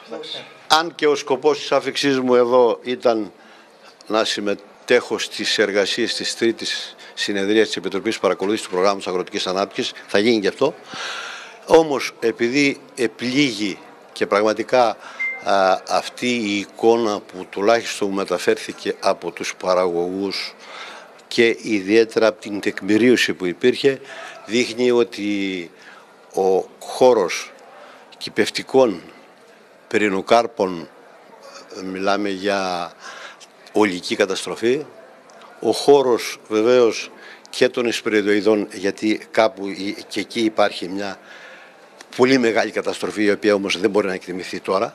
Αν και ο σκοπός της άφηξής μου εδώ ήταν να συμμετέχω στις εργασίες της τρίτης συνεδρίας της Επιτροπής Παρακολούθησης του Προγράμματος Αγροτικής Ανάπτυξης, θα γίνει και αυτό. Όμως επειδή επλήγει και πραγματικά αυτή η εικόνα που τουλάχιστον μεταφέρθηκε από τους παραγωγούς και ιδιαίτερα από την τεκμηρίωση που υπήρχε, δείχνει ότι ο χώρος κυπευτικών πυρηνοκάρπων, μιλάμε για ολική καταστροφή, ο χώρος βεβαίως και των εισπυριδοειδών, γιατί κάπου και εκεί υπάρχει μια πολύ μεγάλη καταστροφή, η οποία όμως δεν μπορεί να εκτιμηθεί τώρα,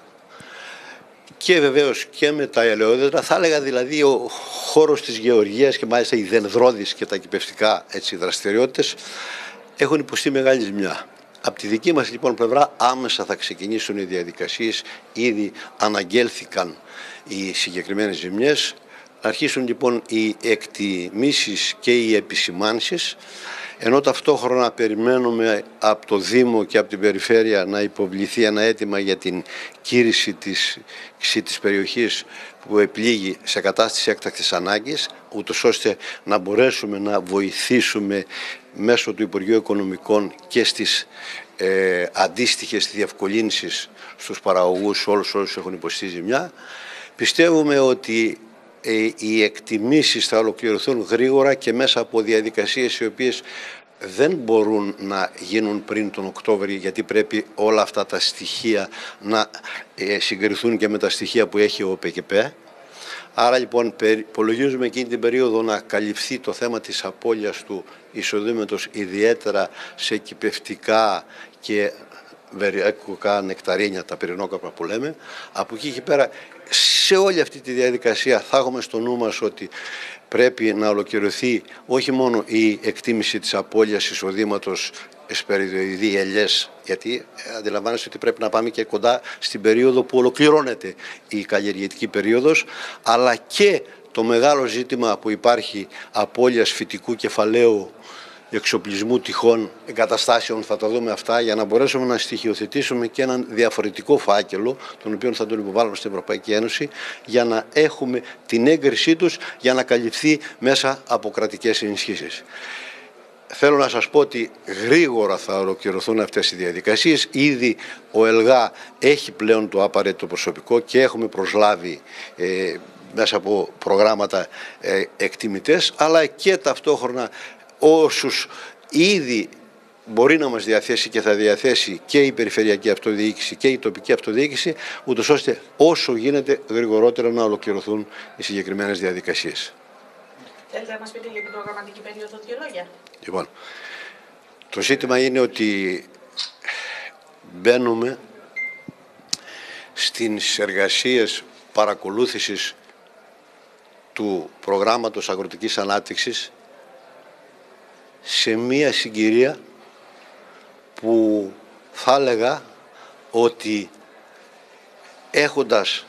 και βεβαίως και με τα ελαιόδεντρα, θα έλεγα δηλαδή ο χώρος της γεωργίας και μάλιστα οι δενδρώδεις και τα κυπευτικά δραστηριότητες έχουν υποστεί μεγάλη ζημιά. Από τη δική μας λοιπόν πλευρά άμεσα θα ξεκινήσουν οι διαδικασίες, ήδη αναγγέλθηκαν οι συγκεκριμένες ζημιές, αρχίσουν λοιπόν οι εκτιμήσεις και οι επισημάνσεις, ενώ ταυτόχρονα περιμένουμε από το Δήμο και από την Περιφέρεια να υποβληθεί ένα αίτημα για την κήρυξη της περιοχής που επλήγει σε κατάσταση έκτακτης ανάγκης, ούτως ώστε να μπορέσουμε να βοηθήσουμε μέσω του Υπουργείου Οικονομικών και στις αντίστοιχες διευκολύνσεις στους παραγωγούς, όλους όσους έχουν υποστεί ζημιά. Πιστεύουμε ότι οι εκτιμήσεις θα ολοκληρωθούν γρήγορα και μέσα από διαδικασίες οι οποίες δεν μπορούν να γίνουν πριν τον Οκτώβριο, γιατί πρέπει όλα αυτά τα στοιχεία να συγκριθούν και με τα στοιχεία που έχει ο ΠΚΠ. Άρα λοιπόν υπολογίζουμε εκείνη την περίοδο να καλυφθεί το θέμα της απώλειας του εισοδήματος, ιδιαίτερα σε κυπευτικά και βεριακά νεκταρίνια, τα πυρηνόκαρπα που λέμε. Από εκεί και πέρα, σε όλη αυτή τη διαδικασία θα έχουμε στο νου μας ότι πρέπει να ολοκληρωθεί όχι μόνο η εκτίμηση της απώλειας εισοδήματος εσπεριδοειδή ελιές, γιατί αντιλαμβάνεστε ότι πρέπει να πάμε και κοντά στην περίοδο που ολοκληρώνεται η καλλιεργητική περίοδος, αλλά και το μεγάλο ζήτημα που υπάρχει απώλειας φυτικού κεφαλαίου, εξοπλισμού τυχών εγκαταστάσεων. Θα τα δούμε αυτά για να μπορέσουμε να στοιχειοθετήσουμε και έναν διαφορετικό φάκελο, τον οποίο θα τον υποβάλουμε στην Ευρωπαϊκή Ένωση, για να έχουμε την έγκρισή τους για να καλυφθεί μέσα από κρατικές ενισχύσεις. Θέλω να σας πω ότι γρήγορα θα ολοκληρωθούν αυτές οι διαδικασίες. Ήδη ο ΕΛΓΑ έχει πλέον το απαραίτητο προσωπικό και έχουμε προσλάβει μέσα από προγράμματα εκτιμητές, αλλά και ταυτόχρονα όσους ήδη μπορεί να μας διαθέσει και θα διαθέσει και η περιφερειακή αυτοδιοίκηση και η τοπική αυτοδιοίκηση, ούτως ώστε όσο γίνεται γρηγορότερα να ολοκληρωθούν οι συγκεκριμένες διαδικασίες. Θέλετε να μας πείτε για την προγραμματική περίοδο δύο λόγια? Λοιπόν, το ζήτημα είναι ότι μπαίνουμε στις εργασίες παρακολούθησης του προγράμματος αγροτικής ανάπτυξης σε μία συγκυρία που θα έλεγα ότι έχοντας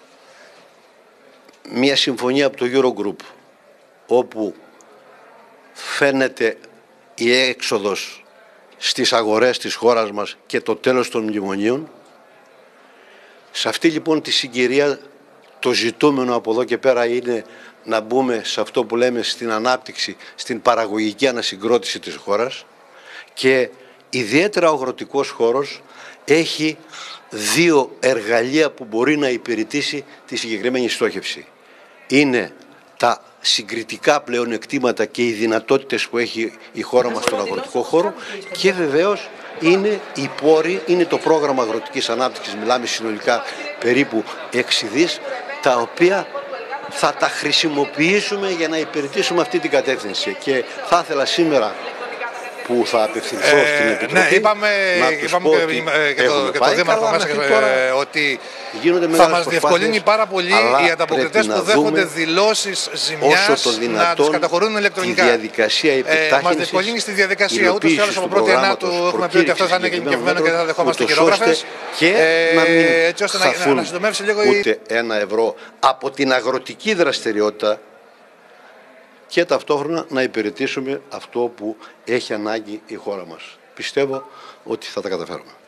μία συμφωνία από το Eurogroup, όπου φαίνεται η έξοδος στις αγορές της χώρας μας και το τέλος των μνημονίων, σε αυτή λοιπόν τη συγκυρία το ζητούμενο από εδώ και πέρα είναι να μπούμε σε αυτό που λέμε στην ανάπτυξη, στην παραγωγική ανασυγκρότηση της χώρας, και ιδιαίτερα ο αγροτικός χώρος έχει δύο εργαλεία που μπορεί να υπηρετήσει τη συγκεκριμένη στόχευση. Είναι τα συγκριτικά πλεονεκτήματα και οι δυνατότητες που έχει η χώρα μας στον αγροτικό χώρο, και βεβαίως είναι οι πόροι, είναι το πρόγραμμα αγροτικής ανάπτυξης, μιλάμε συνολικά περίπου 6 δις, τα οποία θα τα χρησιμοποιήσουμε για να υπηρετήσουμε αυτή την κατεύθυνση. Και θα ήθελα σήμερα που θα απευθυνθώ στην Επιτροπή, ναι, είπαμε και το Δήμαρχο μέσα ότι θα μας διευκολύνει πάρα πολύ οι ανταποκριτές που δέχονται δηλώσεις ζημιάς να τις καταχωρούν ηλεκτρονικά. Μας διευκολύνει στη διαδικασία. Ούτως ή άλλως από 1η Ενάτου έχουμε πει ότι αυτό θα είναι γενικευμένο και δεν θα δεχόμαστε χειρόγραφες. Έτσι ώστε να συντομεύσει λίγο ούτε ένα ευρώ από την αγροτική δραστηριότητα, και ταυτόχρονα να υπηρετήσουμε αυτό που έχει ανάγκη η χώρα μας. Πιστεύω ότι θα τα καταφέρουμε.